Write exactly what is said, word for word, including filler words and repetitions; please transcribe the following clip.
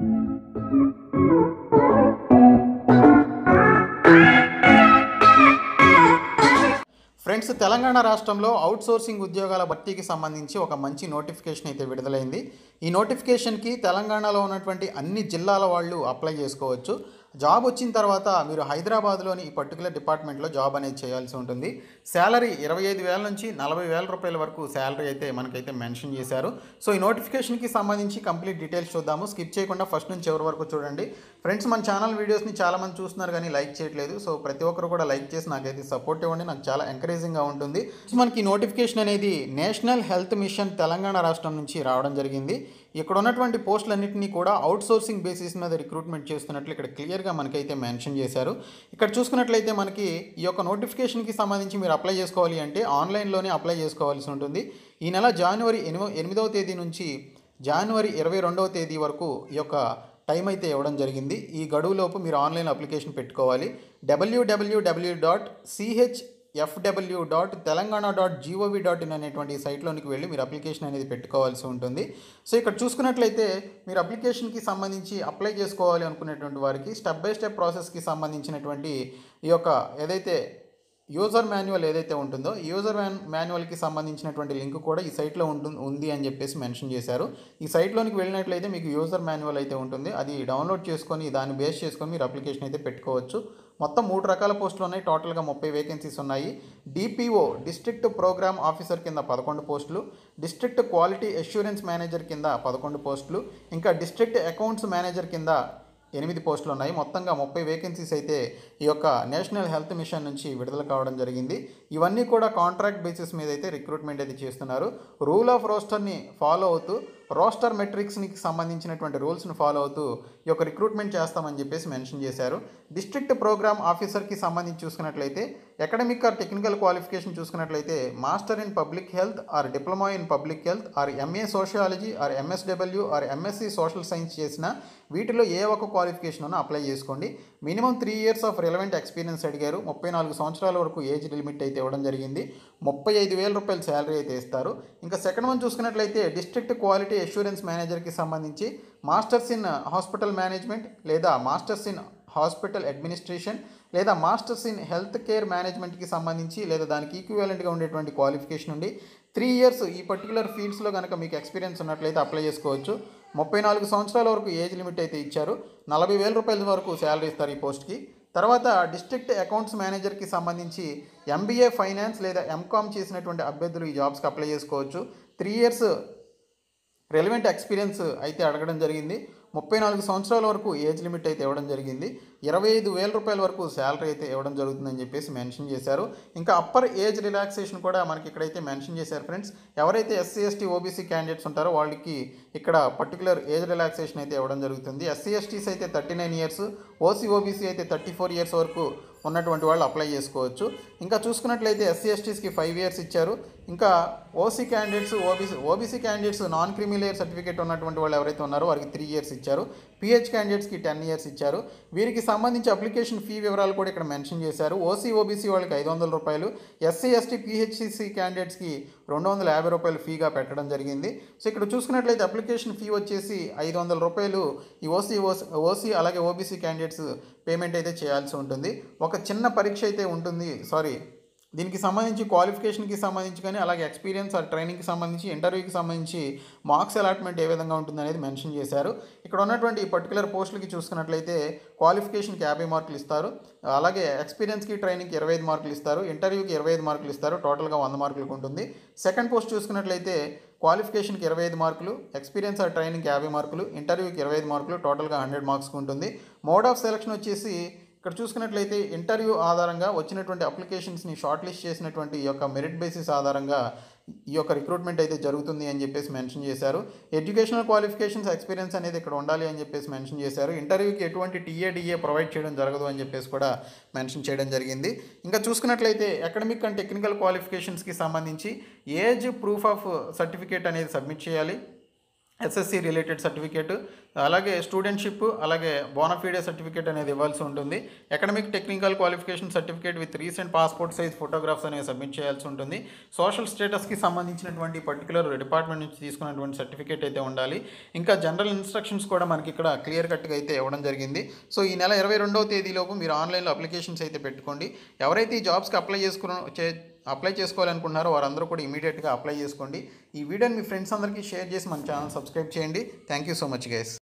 Friends, Telangana రాష్ట్రంలో outsourcing ఉద్యోగాల భర్తీకి సంబంధించి ఒక మంచి నోటిఫికేషన్ అయితే విడుదలైంది. ఈ నోటిఫికేషన్కి తెలంగాణలో ఉన్నటువంటి అన్ని జిల్లాల వాళ్ళు అప్లై చేసుకోవచ్చు. జాబ్ వచ్చిన తర్వాత మీరు హైదరాబాద్లోని ఈ పర్టికులర్ డిపార్ట్మెంట్లో జాబ్ అనేది చేయాల్సి ఉంటుంది. శాలరీ ఇరవై ఐదు వేల నుంచి నలభై వేల రూపాయల వరకు శాలరీ అయితే మనకైతే మెన్షన్ చేశారు. సో ఈ నోటిఫికేషన్కి సంబంధించి కంప్లీట్ డీటెయిల్స్ చూద్దాము. స్కిప్ చేయకుండా ఫస్ట్ నుంచి ఎవరి వరకు చూడండి. ఫ్రెండ్స్, మన ఛానల్ వీడియోస్ని చాలామంది చూస్తున్నారు కానీ లైక్ చేయట్లేదు. సో ప్రతి ఒక్కరు కూడా లైక్ చేసి నాకైతే సపోర్ట్ ఇవ్వండి, నాకు చాలా ఎంకరేజింగ్గా ఉంటుంది. మనకి నోటిఫికేషన్ అనేది నేషనల్ హెల్త్ మిషన్ తెలంగాణ రాష్ట్రం నుంచి రావడం జరిగింది. ఇక్కడ ఉన్నటువంటి పోస్టులన్నింటినీ కూడా అవుట్సోర్సింగ్ బేసిస్ మీద రిక్రూట్మెంట్ చేస్తున్నట్లు ఇక్కడ క్లియర్గా మనకైతే మెన్షన్ చేశారు. ఇక్కడ చూసుకున్నట్లయితే మనకి ఈ యొక్క నోటిఫికేషన్కి సంబంధించి మీరు అప్లై చేసుకోవాలి అంటే ఆన్లైన్లోనే అప్లై చేసుకోవాల్సి ఉంటుంది. ఈ నెల జనవరి ఎనిమిదవ తేదీ నుంచి జనవరి ఇరవై రెండవ తేదీ వరకు ఈ యొక్క టైం అయితే ఇవ్వడం జరిగింది. ఈ గడువులోపు మీరు ఆన్లైన్ అప్లికేషన్ పెట్టుకోవాలి. WWW dot CH FW dot Telangana dot GOV dot in అనేటువంటి సైట్లోనికి వెళ్ళి మీరు అప్లికేషన్ అనేది పెట్టుకోవాల్సి ఉంటుంది. సో ఇక్కడ చూసుకున్నట్లయితే మీరు అప్లికేషన్కి సంబంధించి అప్లై చేసుకోవాలి అనుకునేటువంటి వారికి స్టెప్ బై స్టెప్ ప్రాసెస్కి సంబంధించినటువంటి ఈ యొక్క ఏదైతే యూజర్ మాన్యువల్ ఏదైతే ఉంటుందో యూజర్ మాన్యువల్కి సంబంధించినటువంటి లింక్ కూడా ఈ సైట్లో ఉంటుంది ఉంది అని చెప్పేసి మెన్షన్ చేశారు. ఈ సైట్లోనికి వెళ్ళినట్లయితే మీకు యూజర్ మాన్యువల్ అయితే ఉంటుంది. అది డౌన్లోడ్ చేసుకొని దాన్ని బేస్ చేసుకొని మీరు అప్లికేషన్ అయితే పెట్టుకోవచ్చు. మొత్తం మూడు రకాల పోస్టులు ఉన్నాయి. టోటల్గా ముప్పై వేకెన్సీస్ ఉన్నాయి. డిపిఓ డిస్ట్రిక్ట్ ప్రోగ్రామ్ ఆఫీసర్ కింద పదకొండు పోస్టులు, డిస్ట్రిక్ట్ క్వాలిటీ అష్యూరెన్స్ మేనేజర్ కింద పదకొండు పోస్టులు, ఇంకా డిస్ట్రిక్ట్ అకౌంట్స్ మేనేజర్ కింద ఎనిమిది పోస్టులు ఉన్నాయి. మొత్తంగా ముప్పై వేకెన్సీస్ అయితే ఈ యొక్క నేషనల్ హెల్త్ మిషన్ నుంచి విడుదల కావడం జరిగింది. ఇవన్నీ కూడా కాంట్రాక్ట్ బేసిస్ మీద అయితే రిక్రూట్మెంట్ అయితే చేస్తున్నారు. రూల్ ఆఫ్ రోస్టర్ని ఫాలో అవుతూ రోస్టర్ మెట్రిక్స్కి సంబంధించినటువంటి రూల్స్ని ఫాలో అవుతూ ఈ యొక్క రిక్రూట్మెంట్ చేస్తామని చెప్పేసి మెన్షన్ చేశారు. డిస్ట్రిక్ట్ ప్రోగ్రామ్ ఆఫీసర్కి సంబంధించి చూసుకున్నట్లయితే అకాడమిక్ ఆర్ టెక్నికల్ క్వాలిఫికేషన్ చూసుకున్నట్లయితే master in public health or diploma in public health or MA sociology or MSW or MSc social science చేసిన వీటిలో ఏ ఒక్క క్వాలిఫికేషన్ ఉన్నా అప్లై చేసుకోండి. Minimum three years of relevant experience అడిగారు. ముప్పై నాలుగు సంవత్సరాల వరకు ఏజ్ లిమిట్ అయితే ఇవ్వడం జరిగింది. ముప్పై ఐదు వేల రూపాయల శాలరీ అయితే ఇస్తారు. ఇంకా సెకండ్ వన్ చూసుకున్నట్లయితే డిస్ట్రిక్ట్ క్వాలిటీ అష్యూరెన్స్ మేనేజర్కి సంబంధించి మాస్టర్స్ ఇన్ హాస్పిటల్ మేనేజ్మెంట్ లేదా మాస్టర్స్ ఇన్ హాస్పిటల్ అడ్మినిస్ట్రేషన్ లేదా మాస్టర్స్ ఇన్ హెల్త్ కేర్ మేనేజ్మెంట్కి సంబంధించి లేదా దానికి ఈక్వివాలెంట్గా ఉండేటువంటి క్వాలిఫికేషన్ ఉండి త్రీ ఇయర్స్ ఈ పర్టికులర్ ఫీల్డ్స్లో కనుక మీకు ఎక్స్పీరియన్స్ ఉన్నట్లయితే అప్లై చేసుకోవచ్చు. ముప్పై నాలుగు సంవత్సరాల వరకు ఏజ్ లిమిట్ అయితే ఇచ్చారు. నలభై వేల రూపాయల వరకు శాలరీ ఇస్తారు ఈ పోస్ట్కి. తర్వాత డిస్ట్రిక్ట్ అకౌంట్స్ మేనేజర్కి సంబంధించి ఎంబీఏ ఫైనాన్స్ లేదా ఎంకామ్ చేసినటువంటి అభ్యర్థులు ఈ జాబ్స్కి అప్లై చేసుకోవచ్చు. త్రీ ఇయర్స్ రెలవెంట్ ఎక్స్పీరియన్స్ అయితే అడగడం జరిగింది. ముప్పై నాలుగు సంవత్సరాల వరకు ఏజ్ లిమిట్ అయితే ఇవ్వడం జరిగింది. ఇరవై ఐదు వేల రూపాయల వరకు శాలరీ అయితే ఇవ్వడం జరుగుతుందని చెప్పేసి మెన్షన్ చేశారు. ఇంకా అప్పర్ ఏజ్ రిలాక్సేషన్ కూడా మనకి ఇక్కడైతే మెన్షన్ చేశారు. ఫ్రెండ్స్, ఎవరైతే ఎస్సీ ఎస్టీ ఓబీసీ క్యాండిడేట్స్ ఉంటారో వాళ్ళకి ఇక్కడ పర్టికులర్ ఏజ్ రిలాక్సేషన్ అయితే ఇవ్వడం జరుగుతుంది. ఎస్సీ ఎస్టీస్ అయితే thirty nine years, OC OBC అయితే థర్టీ ఫోర్ ఇయర్స్ వరకు ఉన్నటువంటి వాళ్ళు అప్లై చేసుకోవచ్చు. ఇంకా చూసుకున్నట్లయితే ఎస్సీ ఎస్టీస్కి ఫైవ్ ఇయర్స్ ఇచ్చారు. ఇంకా OC candidates OBC OBC candidates non creamy layer certificate ఉన్నటువంటి వాళ్ళు ఎవరైతే ఉన్నారో వారికి త్రీ ఇయర్స్ ఇచ్చారు. పిహెచ్ క్యాండిడేట్స్కి టెన్ ఇయర్స్ ఇచ్చారు. వీరికి సంబంధించి అప్లికేషన్ ఫీ వివరాలు కూడా ఇక్కడ మెన్షన్ చేశారు. ఓసీ ఓబీసీ వాళ్ళకి ఐదు వందల రూపాయలు, ఎస్సీ ఎస్టీ పిహెచ్సిసి క్యాండిడేట్స్కి రెండు వందల యాభై రూపాయలు ఫీగా పెట్టడం జరిగింది. సో ఇక్కడ చూసుకున్నట్లయితే అప్లికేషన్ ఫీ వచ్చేసి ఐదు వందల రూపాయలు ఈ ఓసీ ఓసీ అలాగే ఓబీసీ క్యాండిడేట్స్ పేమెంట్ అయితే చేయాల్సి ఉంటుంది. ఒక చిన్న పరీక్ష అయితే ఉంటుంది. సారీ దీనికి సంబంధించి క్వాలిఫికేషన్కి సంబంధించి కానీ అలాగే ఎక్స్పీరియన్స్ ఆ ట్రైనింగ్కి సంబంధించి ఇంటర్వ్యూకి సంబంధించి మార్క్స్ అలాట్మెంట్ ఏ విధంగా ఉంటుంది అనేది మెన్షన్ చేశారు. ఇక్కడ ఉన్నటువంటి ఈ పర్టికులర్ పోస్టులకి చూసుకున్నట్లయితే క్వాలిఫికేషన్కి యాభై మార్కులు ఇస్తారు. అలాగే ఎక్స్పీరియన్స్కి ట్రైనింగ్కి ఇరవై ఐదు మార్కులు ఇస్తారు. ఇంటర్వ్యూకి ఇరవై ఐదు మార్కులు ఇస్తారు. టోటల్గా వంద మార్కులకు ఉంటుంది. సెకండ్ పోస్ట్ చూసుకున్నట్లయితే క్వాలిఫికేషన్కి ఇరవై ఐదు మార్కులు, ఎక్స్పీరియన్స్ ఆ ట్రైనింగ్కి యాభై మార్కులు, ఇంటర్వ్యూకి ఇరవై ఐదు మార్కులు, టోటల్గా హండ్రెడ్ మార్క్స్కి ఉంటుంది. మోడ్ ఆఫ్ సెలక్షన్ వచ్చేసి ఇక్కడ చూసుకున్నట్లయితే ఇంటర్వ్యూ ఆధారంగా వచ్చినటువంటి అప్లికేషన్స్ని షార్ట్ లిస్ట్ చేసినటువంటి ఈ యొక్క మెరిట్ బేసిస్ ఆధారంగా ఈ యొక్క రిక్రూట్మెంట్ అయితే జరుగుతుంది అని చెప్పేసి మెన్షన్ చేశారు. ఎడ్యుకేషనల్ క్వాలిఫికేషన్స్ ఎక్స్పీరియన్స్ అనేది ఇక్కడ ఉండాలి అని చెప్పేసి మెన్షన్ చేశారు. ఇంటర్వ్యూకి ఎటువంటి టీఏడిఏ ప్రొవైడ్ చేయడం జరగదు అని చెప్పేసి కూడా మెన్షన్ చేయడం జరిగింది. ఇంకా చూసుకున్నట్లయితే అకాడమిక్ అండ్ టెక్నికల్ క్వాలిఫికేషన్స్కి సంబంధించి ఏజ్ ప్రూఫ్ ఆఫ్ సర్టిఫికేట్ అనేది సబ్మిట్ చేయాలి. ఎస్ఎస్సి రిలేటెడ్ సర్టిఫికేట్, అలాగే స్టూడెంట్షిప్, అలాగే బోనఫీడే సర్టిఫికేట్ అనేది ఇవ్వాల్సి ఉంటుంది. Academic technical qualification certificate with recent passport size photographs అనేవి సబ్మిట్ చేయాల్సి ఉంటుంది. సోషల్ స్టేటస్కి సంబంధించినటువంటి పర్టికులర్ డిపార్ట్మెంట్ నుంచి తీసుకున్నటువంటి సర్టిఫికేట్ అయితే ఉండాలి. ఇంకా జనరల్ ఇన్స్ట్రక్షన్స్ కూడా మనకి ఇక్కడ క్లియర్ కట్గా అయితే ఇవ్వడం జరిగింది. సో ఈ నెల ఇరవై రెండవ తేదీలోపు మీరు ఆన్లైన్లో అప్లికేషన్స్ అయితే పెట్టుకోండి. ఎవరైతే ఈ జాబ్స్కి అప్లై చేసుకున్న చే అప్లై చేసుకోవాలనుకుంటున్నారో వారందరూ కూడా ఇమీడియట్గా అప్లై చేసుకోండి. ఈ వీడియోని మీ ఫ్రెండ్స్ అందరికీ షేర్ చేసి మన ఛానల్ సబ్స్క్రైబ్ చేయండి. Thank you so much guys.